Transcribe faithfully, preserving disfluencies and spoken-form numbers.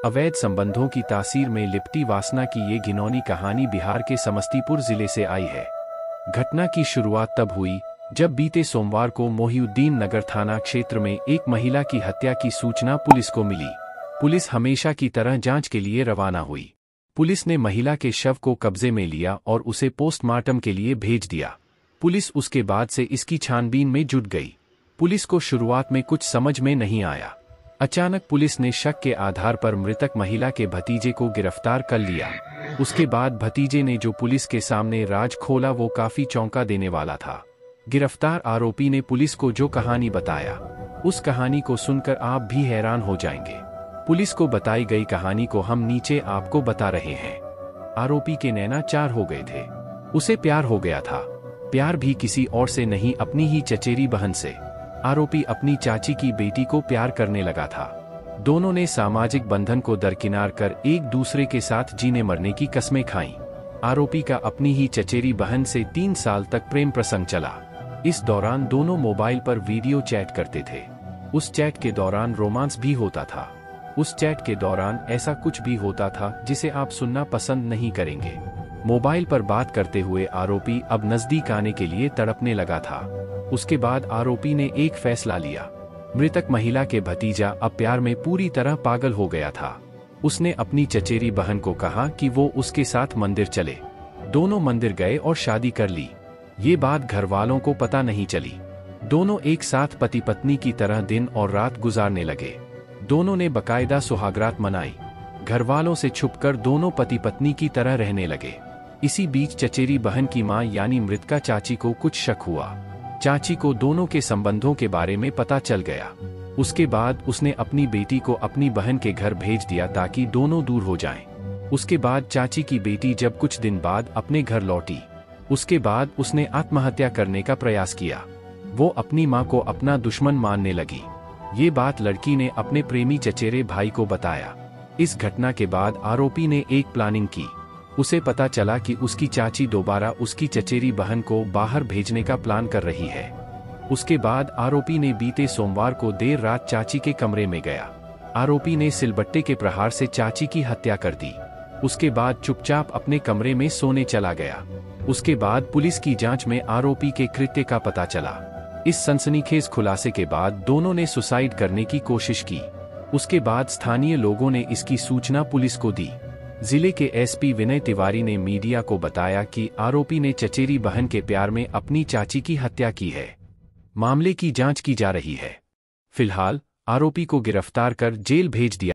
अवैध संबंधों की तासीर में लिपटी वासना की ये घिनौनी कहानी बिहार के समस्तीपुर जिले से आई है। घटना की शुरुआत तब हुई जब बीते सोमवार को मोहिउद्दीन नगर थाना क्षेत्र में एक महिला की हत्या की सूचना पुलिस को मिली। पुलिस हमेशा की तरह जांच के लिए रवाना हुई। पुलिस ने महिला के शव को कब्जे में लिया और उसे पोस्टमार्टम के लिए भेज दिया। पुलिस उसके बाद से इसकी छानबीन में जुट गई। पुलिस को शुरुआत में कुछ समझ में नहीं आया। अचानक पुलिस ने शक के आधार पर मृतक महिला के भतीजे को गिरफ्तार कर लिया। उसके बाद भतीजे ने जो पुलिस के सामने राज खोला वो काफी चौंका देने वाला था। गिरफ्तार आरोपी ने पुलिस को जो कहानी बताया, उस कहानी को सुनकर आप भी हैरान हो जाएंगे। पुलिस को बताई गई कहानी को हम नीचे आपको बता रहे हैं। आरोपी के नैना चार हो गए थे। उसे प्यार हो गया था। प्यार भी किसी और से नहीं, अपनी ही चचेरी बहन से। आरोपी अपनी चाची की बेटी को प्यार करने लगा था। दोनों ने सामाजिक बंधन को दरकिनार कर एक दूसरे के साथ जीने मरने की कस्में खाईं। आरोपी का अपनी ही चचेरी बहन से तीन साल तक प्रेम प्रसंग चला। इस दौरान दोनों मोबाइल पर वीडियो चैट करते थे। उस चैट के दौरान रोमांस भी होता था। उस चैट के दौरान ऐसा कुछ भी होता था जिसे आप सुनना पसंद नहीं करेंगे। मोबाइल पर बात करते हुए आरोपी अब नजदीक आने के लिए तड़पने लगा था। उसके बाद आरोपी ने एक फैसला लिया। मृतक महिला के भतीजा अब प्यार में पूरी तरह पागल हो गया था। उसने अपनी चचेरी बहन को कहा कि वो उसके साथ मंदिर चले। दोनों मंदिर गए और शादी कर ली। ये बात घर वालों को पता नहीं चली। दोनों एक साथ पति पत्नी की तरह दिन और रात गुजारने लगे। दोनों ने बकायदा सुहागरात मनाई। घर वालों से छुपकर दोनों पति पत्नी की तरह रहने लगे। इसी बीच चचेरी बहन की मां यानी मृतका चाची को कुछ शक हुआ। चाची को दोनों के संबंधों के बारे में पता चल गया। उसके बाद उसने अपनी बेटी को अपनी बहन के घर भेज दिया ताकि दोनों दूर हो जाएं। उसके बाद चाची की बेटी जब कुछ दिन बाद अपने घर लौटी, उसके बाद उसने आत्महत्या करने का प्रयास किया। वो अपनी मां को अपना दुश्मन मानने लगी। ये बात लड़की ने अपने प्रेमी चचेरे भाई को बताया। इस घटना के बाद आरोपी ने एक प्लानिंग की। उसे पता चला कि उसकी चाची दोबारा उसकी चचेरी बहन को बाहर भेजने का प्लान कर रही है। उसके बाद आरोपी ने बीते सोमवार को देर रात चाची के कमरे में गया। आरोपी ने सिलबट्टे के प्रहार से चाची की हत्या कर दी। उसके बाद चुपचाप अपने कमरे में सोने चला गया। उसके बाद पुलिस की जांच में आरोपी के कृत्य का पता चला। इस सनसनीखेज खुलासे के बाद दोनों ने सुसाइड करने की कोशिश की। उसके बाद स्थानीय लोगों ने इसकी सूचना पुलिस को दी। जिले के एसपी विनय तिवारी ने मीडिया को बताया कि आरोपी ने चचेरी बहन के प्यार में अपनी चाची की हत्या की है। मामले की जांच की जा रही है। फिलहाल आरोपी को गिरफ्तार कर जेल भेज दिया।